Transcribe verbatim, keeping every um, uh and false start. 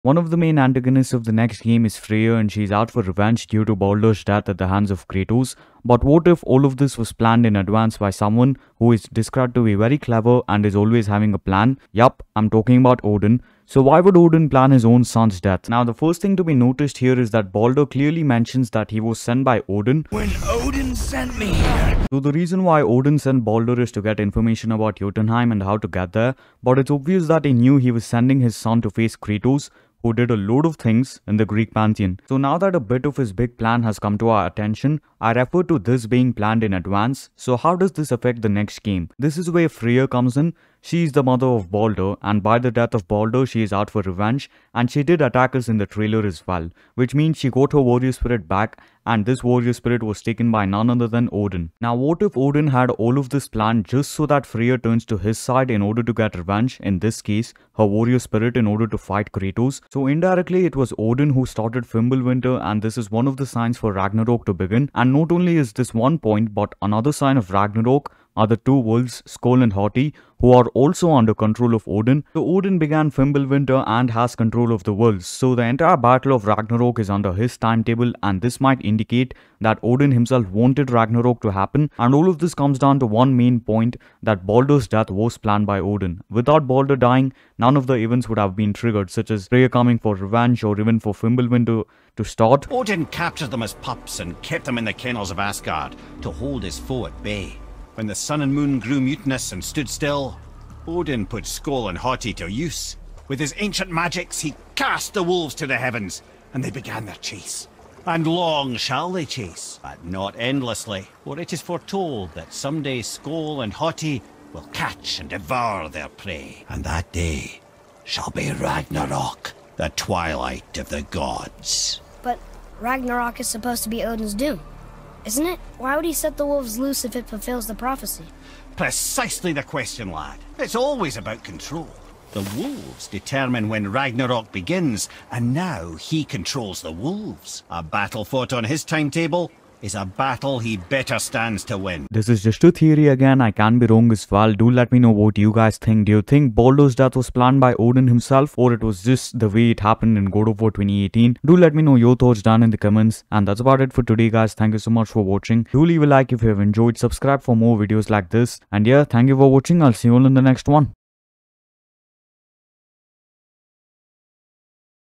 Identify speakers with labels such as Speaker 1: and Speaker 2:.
Speaker 1: One of the main antagonists of the next game is Freya, and she's out for revenge due to Baldur's death at the hands of Kratos. But what if all of this was planned in advance by someone who is described to be very clever and is always having a plan? Yup, I'm talking about Odin. So why would Odin plan his own son's death? Now the first thing to be noticed here is that Baldur clearly mentions that he was sent by Odin.
Speaker 2: When Odin sent me here.
Speaker 1: So the reason why Odin sent Baldur is to get information about Jotunheim and how to get there, but it's obvious that he knew he was sending his son to face Kratos, who did a load of things in the Greek pantheon. So now that a bit of his big plan has come to our attention, I refer to this being planned in advance. So how does this affect the next game? This is where Freya comes in. She is the mother of Baldur, and by the death of Baldur, she is out for revenge, and she did attack us in the trailer as well, which means she got her warrior spirit back, and this warrior spirit was taken by none other than Odin. Now what if Odin had all of this planned just so that Freya turns to his side in order to get revenge, in this case, her warrior spirit, in order to fight Kratos? So indirectly it was Odin who started Fimbulwinter, and this is one of the signs for Ragnarok to begin. And not only is this one point, but another sign of Ragnarok are the two wolves, Skoll and Hati, who are also under control of Odin. So Odin began Fimbulwinter and has control of the wolves. So the entire battle of Ragnarok is under his timetable, and this might indicate that Odin himself wanted Ragnarok to happen. And all of this comes down to one main point, that Baldur's death was planned by Odin. Without Baldur dying, none of the events would have been triggered, such as Freya coming for revenge or even for Fimbulwinter to start.
Speaker 2: Odin captured them as pups and kept them in the kennels of Asgard to hold his foe at bay. When the sun and moon grew mutinous and stood still, Odin put Skoll and Hati to use. With his ancient magics, he cast the wolves to the heavens, and they began their chase. And long shall they chase, but not endlessly, for it is foretold that someday Skoll and Hati will catch and devour their prey. And that day shall be Ragnarok, the twilight of the gods.
Speaker 3: But Ragnarok is supposed to be Odin's doom, isn't it? Why would he set the wolves loose if it fulfills the prophecy?
Speaker 2: Precisely the question, lad. It's always about control. The wolves determine when Ragnarok begins, and now he controls the wolves. A battle fought on his timetable is a battle he better stands to win.
Speaker 1: This is just a theory again, I can be wrong as well. Do let me know what you guys think. Do you think Baldur's death was planned by Odin himself, or it was just the way it happened in God of War twenty eighteen? Do let me know your thoughts down in the comments. And that's about it for today, guys. Thank you so much for watching. Do leave a like if you have enjoyed, subscribe for more videos like this, and yeah, thank you for watching. I'll see you all in the next one.